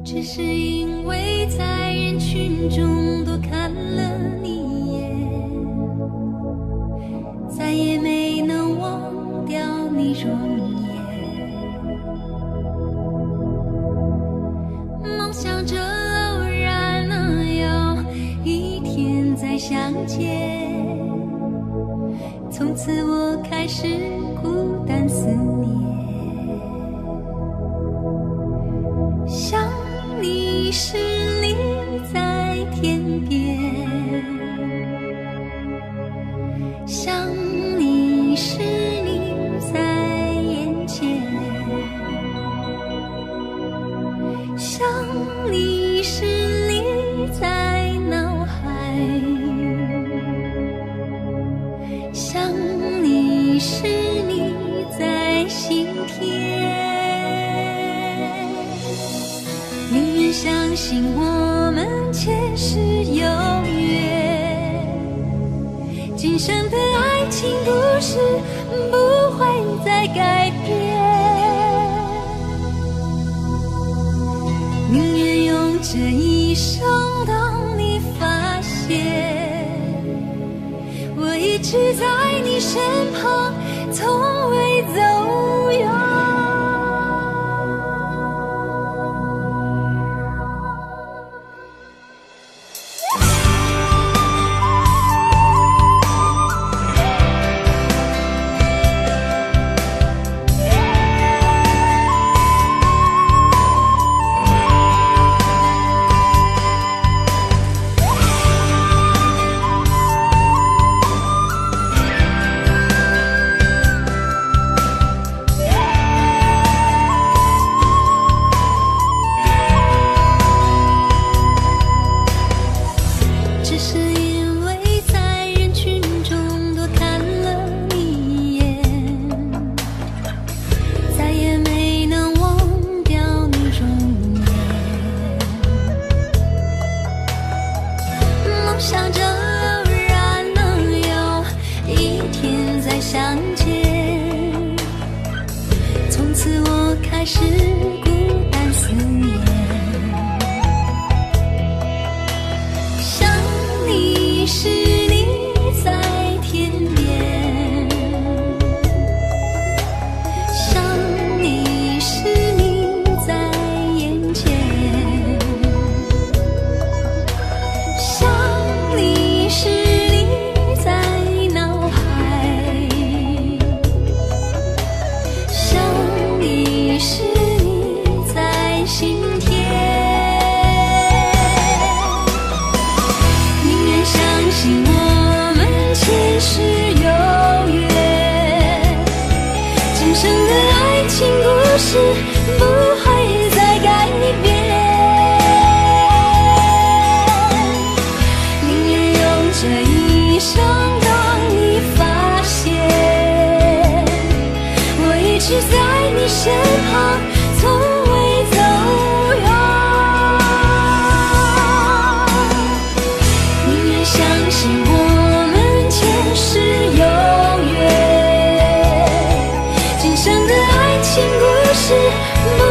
只是因为在人群中多看了你一眼，再也没能忘掉你容颜。梦想着偶然能有一天再相见，从此我开始孤单思念。想你时你在天边，想你时你在眼前，想你时你在脑海，想你时你在心田。宁愿相信我们前世有约，今生的爱情故事不会再改变。宁愿用这一生等你发现，我一直在你身旁，从未走远。想着偶然能有一天再相见，从此我开始孤单思念。想你时你在天边，想你时你在眼前，是你在脑海，想你是你在心田。宁愿相信我们前世有约，今生的爱情故事不会再改变。这一生等你发现，我一直在你身旁，从未走远。宁愿相信我们前世有约，今生的爱情故事。